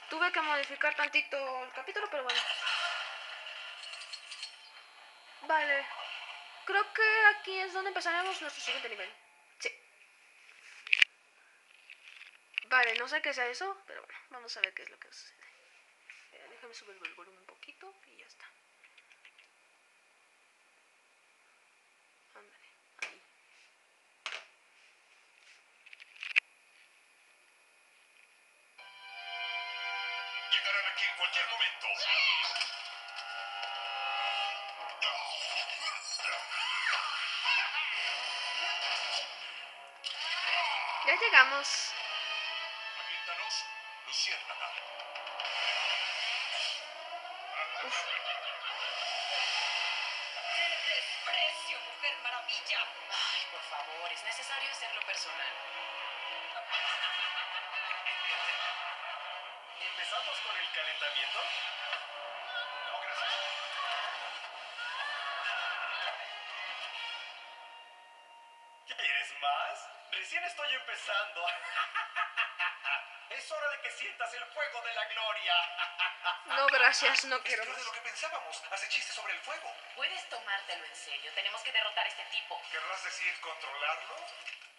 Tuve que modificar tantito el capítulo, pero bueno. Vale. Creo que aquí es donde empezaremos nuestro siguiente nivel. Sí. Vale, no sé qué sea eso, pero bueno, vamos a ver qué es lo que sucede. Déjame subir el volumen un poquito y ya está. Ándale, ahí. Llegarán aquí en cualquier momento. Ya llegamos. Aviéntanos, luciérnaga. Uf. ¡Qué desprecio, Mujer Maravilla! Ay, por favor, es necesario hacerlo personal. ¿Empezamos con el calentamiento? No, gracias. ¿Quieres más? Recién estoy empezando. Es hora de que sientas el fuego de la gloria. No, gracias, no quiero Es peor más. de lo que pensábamos. Hace chistes sobre el fuego. Puedes tomártelo en serio. Tenemos que derrotar a este tipo. ¿Querrás decir controlarlo?